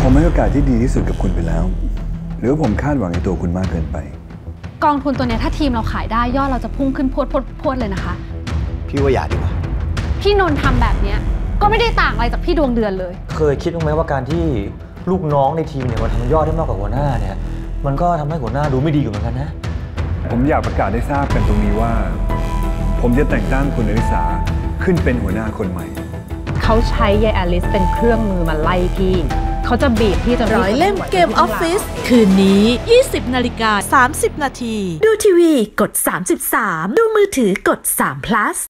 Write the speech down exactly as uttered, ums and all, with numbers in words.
ผมให้โอกาสที่ดีที่สุดกับคุณไปแล้วหรือว่าผมคาดหวังในตัวคุณมากเกินไปกองทุนตัวนี้ถ้าทีมเราขายได้ยอดเราจะพุ่งขึ้นพรวดพรวดพรวดเลยนะคะพี่ว่าอย่าดีกว่าพี่นนท์ทำแบบเนี้ยก็ไม่ได้ต่างอะไรจากพี่ดวงเดือนเลยเคยคิดบ้างไหมว่าการที่ลูกน้องในทีมเนี่ยมันทำยอดได้มากกว่าหัวหน้าเนี่ยมันก็ทำให้หัวหน้าดูไม่ดีอยู่เหมือนกันนะผมอยากประกาศให้ทราบกันตรงนี้ว่าผมจะแต่งตั้งคุณอลิสาขึ้นเป็นหัวหน้าคนใหม่เขาใช้ยายอลิสเป็นเครื่องมือมาไล่พี่เขาจะบีบพี่จนร้อยเล่มเกมออฟฟิศคืนนี้ ยี่สิบนาฬิกาสามสิบนาทีดูทีวีกดสามสิบสามดูมือถือกดสาม plus